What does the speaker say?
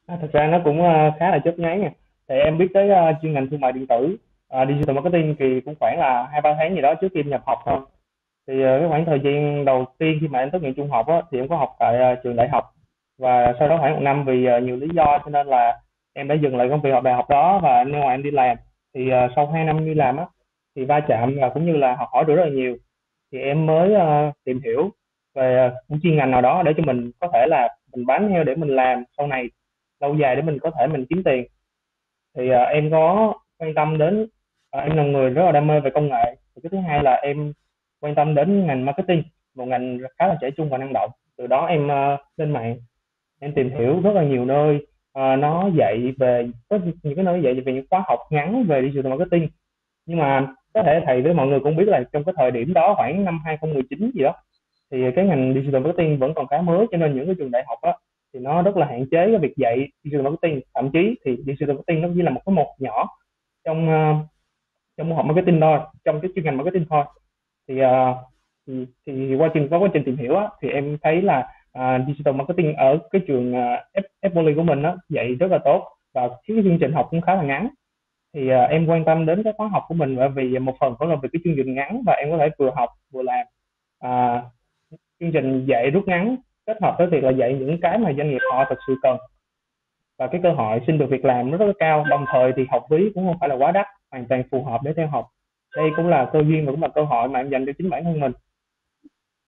Thực ra nó cũng khá là chớp nhoáng nha. Thì em biết tới chuyên ngành thương mại điện tử, digital marketing thì cũng khoảng là 2-3 tháng gì đó trước khi em nhập học thôi. Thì cái khoảng thời gian đầu tiên khi mà em tốt nghiệp trung học á, thì em có học tại trường đại học, và sau đó khoảng 1 năm vì nhiều lý do cho nên là em đã dừng lại công việc học đại học đó và em ra ngoài em đi làm. Thì sau 2 năm đi làm á, thì va chạm và cũng như là học hỏi được rất là nhiều, thì em mới tìm hiểu về một chuyên ngành nào đó để cho mình có thể là mình bám theo để mình làm sau này lâu dài để mình có thể mình kiếm tiền. Thì em có quan tâm đến, em là người rất là đam mê về công nghệ. Thì cái thứ hai là em quan tâm đến ngành marketing, một ngành khá là trẻ trung và năng động. Từ đó em lên mạng em tìm hiểu rất là nhiều nơi nó dạy về, có những cái nơi dạy về những khóa học ngắn về digital marketing. Nhưng mà có thể thầy với mọi người cũng biết là trong cái thời điểm đó khoảng năm 2019 gì đó, thì cái ngành digital marketing vẫn còn khá mới, cho nên những cái trường đại học á thì nó rất là hạn chế cái việc dạy digital marketing. Thậm chí thì digital marketing nó chỉ là một cái một nhỏ trong trong môn học marketing thôi, trong cái chuyên ngành marketing thôi. Thì thì qua quá trình tìm hiểu á, thì em thấy là digital marketing ở cái trường Poly của mình á dạy rất là tốt, và cái chương trình học cũng khá là ngắn. Thì em quan tâm đến cái khóa học của mình bởi vì một phần cũng là vì cái chương trình ngắn và em có thể vừa học vừa làm. à, Chương trình dạy rút ngắn kết hợp với việc là dạy những cái mà doanh nghiệp họ thực sự cần, và cái cơ hội xin được việc làm nó rất là cao, đồng thời thì học phí cũng không phải là quá đắt, hoàn toàn phù hợp để theo học. Đây cũng là cơ duyên và cũng là cơ hội mà em dành cho chính bản thân mình.